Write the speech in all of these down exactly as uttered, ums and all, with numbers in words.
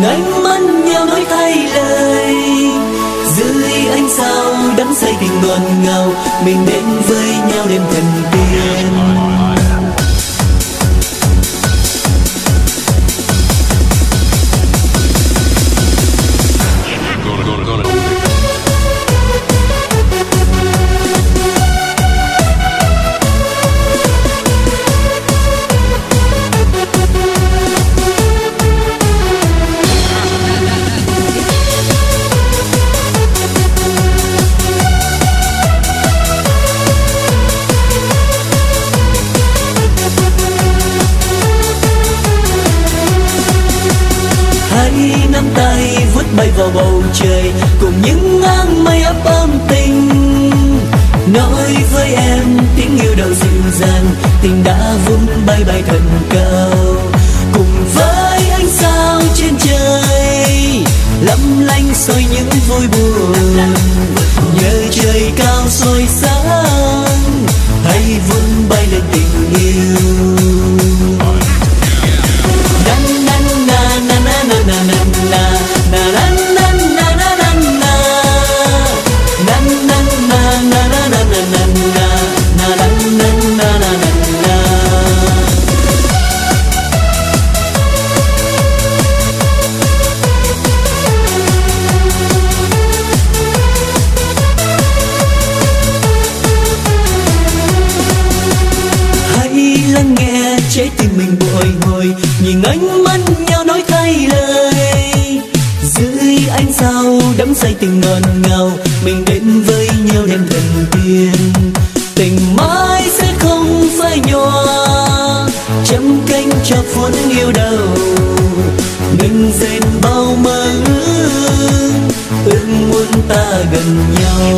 nhìn ánh mắt nhau nói thay lời. Dưới ánh sao đắm say tình ngọt ngào, mình đến với nhau đêm thần tiên. Nắm tay vút bay vào bầu trời, cùng những áng mây ấp ấm tình. Nói với em tiếng yêu đầu dịu dàng, tình đã vút bay bay thật cao. Cùng với ánh sao trên trời, lấp lánh soi những vui buồn. Nhờ trời cao soi sáng, hãy vút bay lên tình yêu. Lắng nghe trái tim mình bồi hồi, nhìn ánh mắt nhau nói thay lời. Dưới ánh sao đắm say tình ngọt ngào, mình đến với nhau đêm thần tiên. Tình mãi sẽ không phai nhòa, chấm cánh cho phút yêu đầu. Mình dệt bao mơ ước, ước muốn ta gần nhau.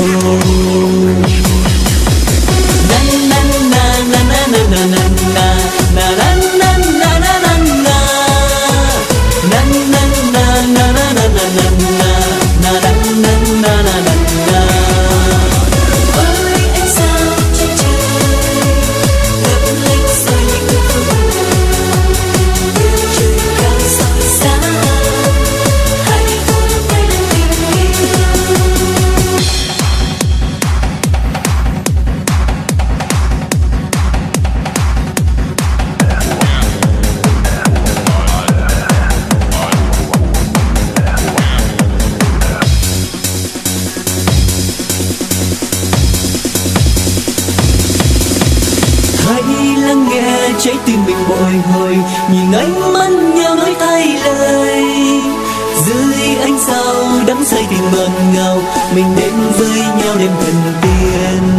Hãy lắng nghe trái tim mình bồi hồi, nhìn ánh mắt nhau nói thay lời. Dưới ánh sao đắm say tình ngọt ngào, mình đến với nhau đêm thần tiên.